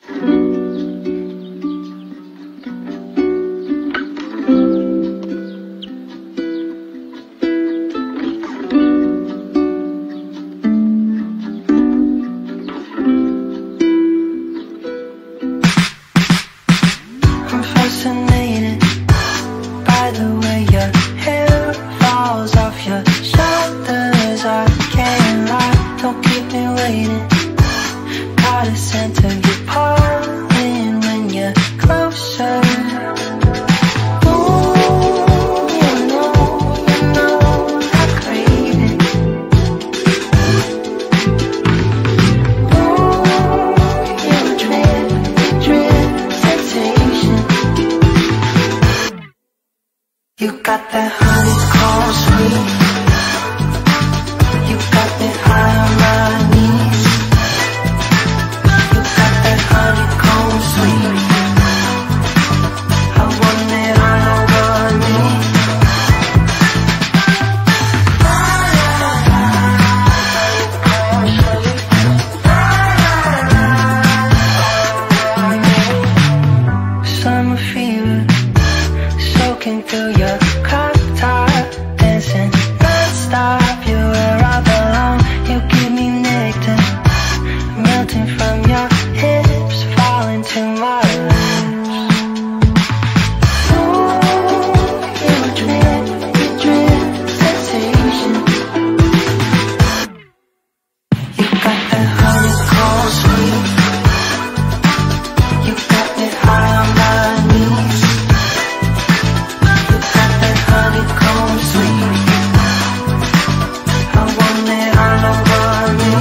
You got that honeycomb sweet. You got me high on my knees. You got that honeycomb sweet. I want it all over me. Summer fever soaking through your crop top, dancing non-stop. You're where I belong. You give me nectar, melting from your hips, falling to my lips. Ooh, you drip, sensation. You got that honeycomb sweet. You got me high on my knees. Honeycomb sweet. I want it all over me.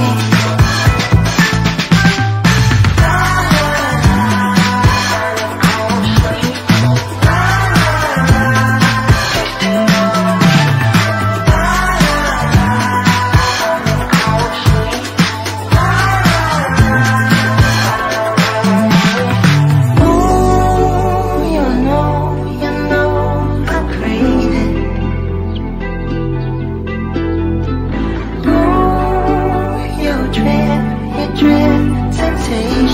Ooh, you know I crave it. Ooh, you drip, sensation.